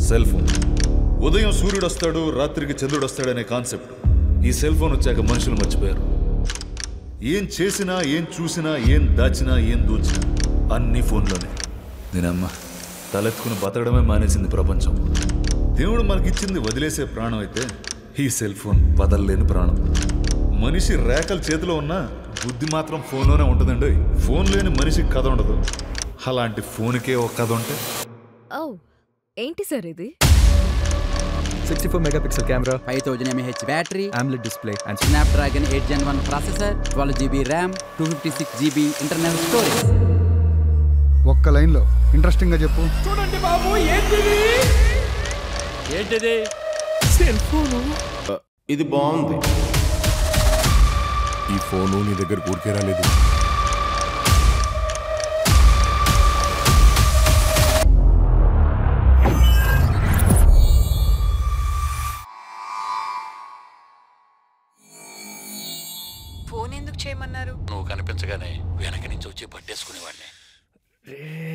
Cell phone. ఉదయం సూర్యుడు వస్తాడు, రాత్రికి చంద్రుడు వస్తాడనే కాన్సెప్ట్ ఈ సెల్ ఫోన్ వచ్చాక మనుషులు మర్చిపోయారు. ఏం చేసినా, ఏం చూసినా, ఏం దాచినా, ఏం దూచినా అన్ని ఫోన్లోనే. నేనమ్మ తలెత్తుకుని బతకడమే మానేసింది ప్రపంచం. దేవుడు మనకిచ్చింది వదిలేసే ప్రాణం అయితే ఈ సెల్ ఫోన్ వదలలేని ప్రాణం. మనిషి రేఖల చేతిలో ఉన్నా బుద్ధి మాత్రం ఫోన్లోనే ఉంటుందండి. ఫోన్ లేని మనిషికి కథ ఉండదు. అలాంటి ఫోన్కే ఒక కథ ఉంటే. ఏంటి సార్ ఇది? 64 megapixel camera, 5000 mAh battery, AMOLED display and Snapdragon 8 Gen 1 processor, 12GB RAM, 256GB internal storage. ఒక్క లైన్లో ఇంట్రెస్టింగ్ గా చెప్పు. చూడండి బాబు, ఏంటిది? Cell phone. ఇది బాగుంది. ఈ ఫోను నీ దగ్గర ఊరికే రాలేదు. ఫోన్ ఎందుకు చేయమన్నారు? నువ్వు కనిపించగానే వెనక నుంచి వచ్చి పట్టేసుకునేవాడిని.